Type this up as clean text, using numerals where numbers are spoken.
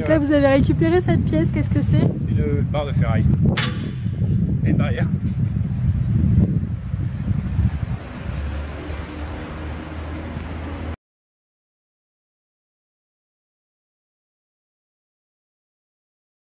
Donc là, vous avez récupéré cette pièce, qu'est-ce que c'est? Une barre de ferraille. Et une barrière.